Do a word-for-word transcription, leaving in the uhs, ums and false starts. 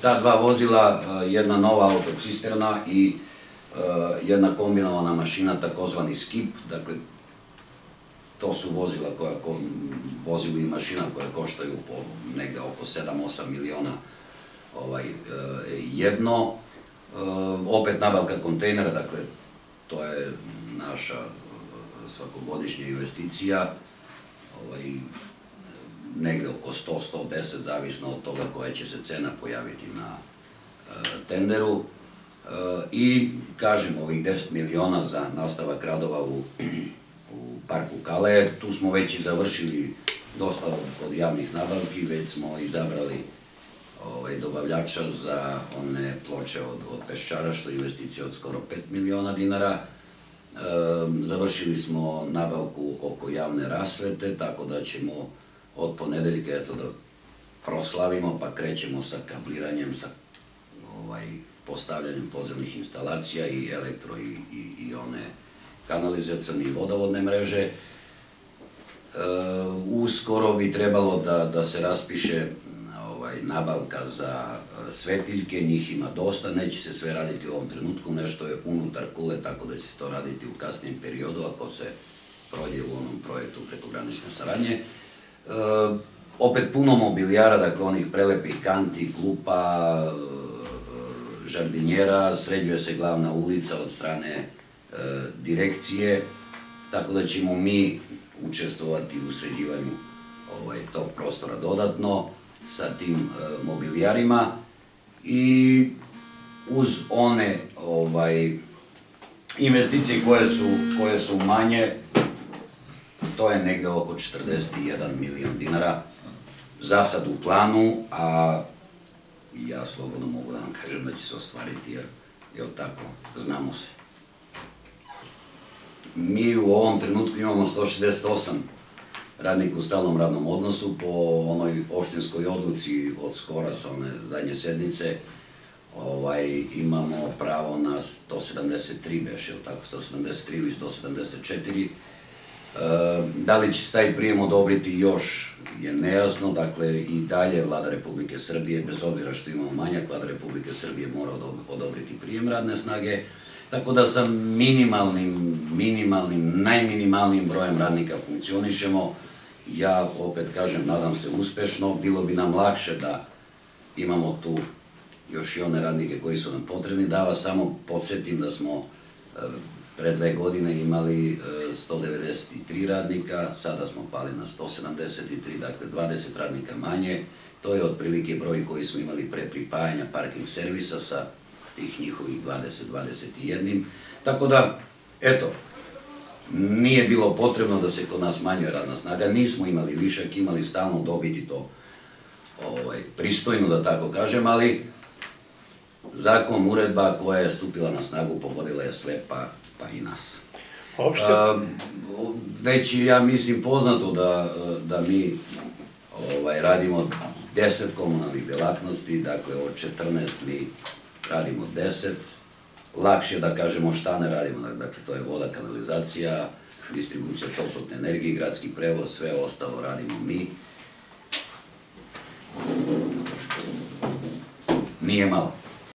ta dva vozila, jedna nova autocisterna i jedna kombinovana mašina, takozvani skip, dakle, to su vozila koja, vozila i mašina koje koštaju po negde oko sedam do osam miliona jedno. Opet nabavka kontejnera, dakle, to je naša svakogodišnja investicija, negde oko sto do sto deset, zavisno od toga koja će se cena pojaviti na tenderu. I, kažem, ovih deset miliona za nastavak radova u parku Kale, tu smo već i završili dosta od javnih nabavki, već smo izabrali dobavljača za one ploče od Peščara, što je investicija od skoro pet miliona dinara. Završili smo nabavku oko javne rasvete, tako da ćemo od ponedeljka, eto, da proslavimo, pa krećemo sa kabliranjem, sa postavljanjem podzemnih instalacija i elektro i one kanalizacione i vodovodne mreže. Uskoro bi trebalo da se raspiše nabavka za svetiljke, njih ima dosta, neće se sve raditi u ovom trenutku, nešto je unutar kule, tako da će se to raditi u kasnijem periodu, ako se prođe u onom projektu prekogranične saradnje. Opet puno mobilijara, dakle onih prelepih kanti, klupa, žardinjera, sređuje se glavna ulica od strane direkcije, tako da ćemo mi učestvovati u sređivanju tog prostora dodatno sa tim mobilijarima i uz one investicije koje su manje, to je negde oko četrdeset jedan milion dinara za sad u planu, a ja slobodno mogu da vam kažem da će se ostvariti, jer tako, znamo se. Mi u ovom trenutku imamo sto šezdeset osam radnika u stalnom radnom odnosu, po onoj opštinskoj odluci od skora sa one zadnje sednice imamo pravo na sto sedamdeset tri, beše, ili tako, sto sedamdeset tri ili sto sedamdeset četiri. Da li će se taj prijem odobriti još je nejasno, dakle i dalje Vlada Republike Srbije, bez obzira što imamo manjak, Vlada Republike Srbije mora odobriti prijem radne snage, tako da sa minimalnim, minimalnim, najminimalnijim brojem radnika funkcionišemo. Ja opet kažem, nadam se uspešno, bilo bi nam lakše da imamo tu još i one radnike koji su nam potrebni. Da vas samo podsjetim da smo pre dve godine imali sto devedeset tri radnika, sada smo pali na sto sedamdeset tri, dakle dvadeset radnika manje. To je otprilike broj koji smo imali pre pripajanja parking servisa sa tih njihovih dvadeset do dvadeset jedan. Tako da, eto, nije bilo potrebno da se kod nas manjuje radna snaga, nismo imali višak, imali stalno dobiti to pristojno, da tako kažem, ali zakon, uredba koja je stupila na snagu pogodila je sve, pa i nas. Već je, ja mislim, poznato da mi radimo deset komunalnih delatnosti, dakle od četrnaest mi radimo deset, lakše da kažemo šta ne radimo, dakle to je voda, kanalizacija, distribucija toplotne energije, gradski prevoz, sve ostalo radimo mi. Nije malo.